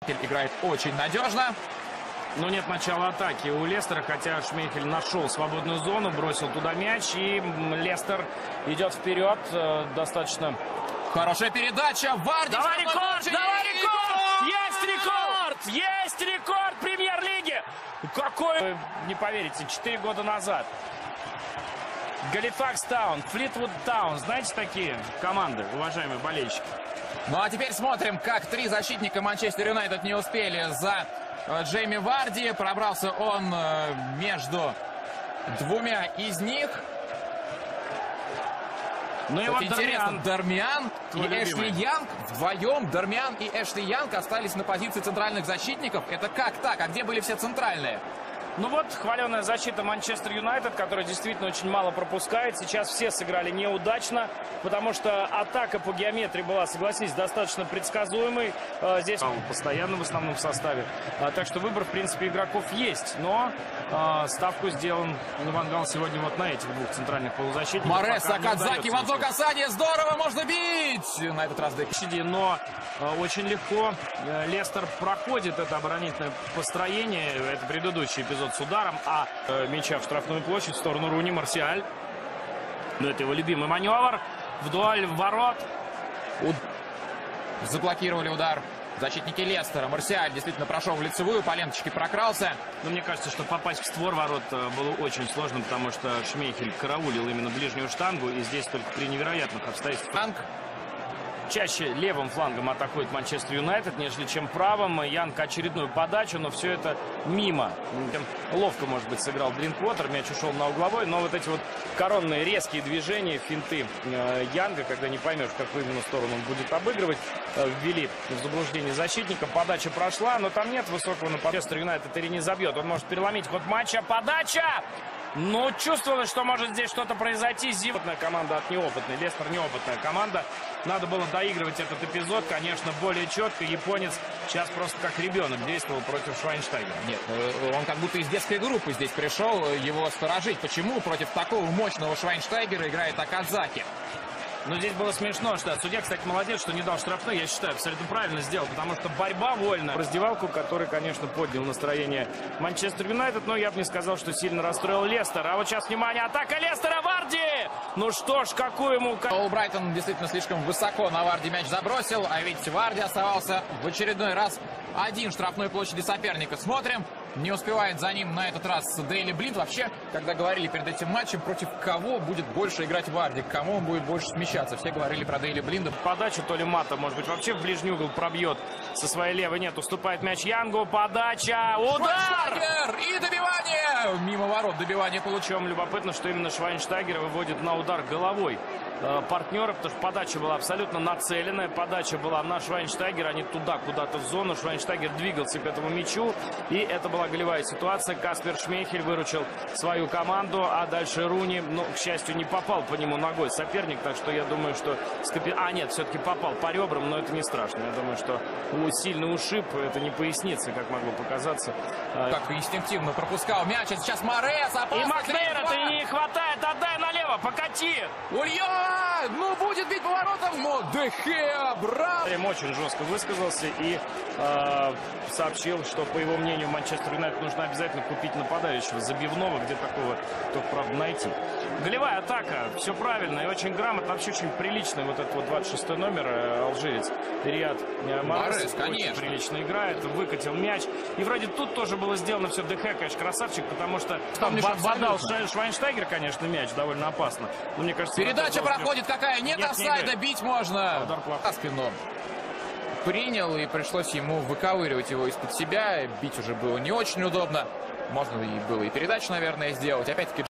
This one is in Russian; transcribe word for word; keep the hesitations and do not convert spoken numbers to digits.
Играет очень надежно. Но нет начала атаки у Лестера, хотя Шмейхель нашел свободную зону, бросил туда мяч, и Лестер идет вперед. Достаточно хорошая передача. Варди. Давай рекорд! Давай рекорд! Есть рекорд! Есть рекорд премьер-лиги! Какой, не поверите, четыре года назад. Галифакс Таун, Флитвуд Таун. Знаете такие команды, уважаемые болельщики? Ну а теперь смотрим, как три защитника Манчестер Юнайтед не успели за Джейми Варди. Пробрался он между двумя из них. Ну и вот интересно, Дармиан и любимый. Эшли Янг. Вдвоем Дармиан и Эшли Янг остались на позиции центральных защитников. Это как так? А где были все центральные? Ну вот, хваленая защита Манчестер Юнайтед, которая действительно очень мало пропускает. Сейчас все сыграли неудачно, потому что атака по геометрии была, согласитесь, достаточно предсказуемой. Здесь постоянно в основном составе. Так что выбор, в принципе, игроков есть. Но ставку сделан Ван Гал сегодня вот на этих двух центральных полузащитников. Морес, Акадзаки в одно касание. Здорово, можно бить! На этот раз Декщиди. Но очень легко Лестер проходит это оборонительное построение. Это предыдущий эпизод с ударом, а э, мяча в штрафную площадь в сторону Руни. Марсиаль. Но это его любимый маневр. Вдоль ворот. Уд... Заблокировали удар защитники Лестера. Марсиаль действительно прошел в лицевую, по ленточке прокрался. Но мне кажется, что попасть в створ ворот было очень сложно, потому что Шмейхель караулил именно ближнюю штангу, и здесь только при невероятных обстоятельствах. Янг. Чаще левым флангом атакует Манчестер Юнайтед, нежели чем правым. Янг очередную подачу, но все это мимо. Ловко, может быть, сыграл Дринквотер, мяч ушел на угловой, но вот эти вот коронные резкие движения, финты э, Янга, когда не поймешь, в какую именно сторону он будет обыгрывать, э, ввели в заблуждение защитника. Подача прошла, но там нет высокого нападения. Манчестер Юнайтед или не забьет. Он может переломить ход матча. Подача! Ну, чувствовалось, что может здесь что-то произойти. Зимотная команда от неопытной. Лестер неопытная команда. Надо было доигрывать этот эпизод, конечно, более четко. Японец сейчас просто как ребенок действовал против Швайнштайгера. Нет, он как будто из детской группы здесь пришел его сторожить. Почему против такого мощного Швайнштайгера играет Акадзаки? Но здесь было смешно, что судья, кстати, молодец, что не дал штрафной. Я считаю, абсолютно правильно сделал, потому что борьба вольная. Раздевалку, который, конечно, поднял настроение Манчестер Юнайтед, но я бы не сказал, что сильно расстроил Лестер. А вот сейчас, внимание, атака Лестера, Варди! Ну что ж, какую ему... Олбрайтон действительно слишком высоко на Варди мяч забросил, а ведь Варди оставался в очередной раз один в штрафной площади соперника. Смотрим. Не успевает за ним на этот раз Дейли Блинд. Вообще, когда говорили перед этим матчем, против кого будет больше играть Варди, к кому он будет больше смещаться, все говорили про Дейли Блинда. Подача то ли Мата, может быть, вообще в ближний угол пробьет со своей левой. Нет, уступает мяч Янгу. Подача, удар! Швайнштайгер! И добивание! Мимо ворот добивание получил. Любопытно, что именно Швайнштайгер выводит на удар головой партнера, потому что подача была абсолютно нацеленная. Подача была на Швайнштайгера, а не туда, куда-то в зону. Швайнштайгер двигался к этому мячу, и это была голевая ситуация. Каспер Шмейхель выручил свою команду, а дальше Руни, ну, к счастью, не попал по нему ногой соперник, так что я думаю, что... Скопи... А, нет, все-таки попал по ребрам, но это не страшно. Я думаю, что сильный ушиб, это не поясница, как могло показаться. Как инстинктивно пропускал мяч, а сейчас Морес, опасно! И Макнейра, ты не хватает, отдай налево, покати! Улья! Ну, будет бить поворотом, но Дехеа, браво! Им очень жестко высказался и э, сообщил, что, по его мнению, Манчестер Юнайтед нужно обязательно купить нападающего забивного, где такого только, правда, найти. Голевая атака, все правильно и очень грамотно, вообще очень приличный вот этот вот двадцать шестой номер, э, алжирец Риад Морес, очень прилично играет, выкатил мяч. И вроде тут тоже было сделано все. Дехеа, конечно, красавчик, потому что там бодал Швайнштайгер, конечно, мяч довольно опасно. Но мне кажется, передача проходит какая? Нет, нет офсайда, не бить можно. А спину принял, и пришлось ему выковыривать его из-под себя. Бить уже было не очень удобно. Можно и было и передачу, наверное, сделать. Опять-таки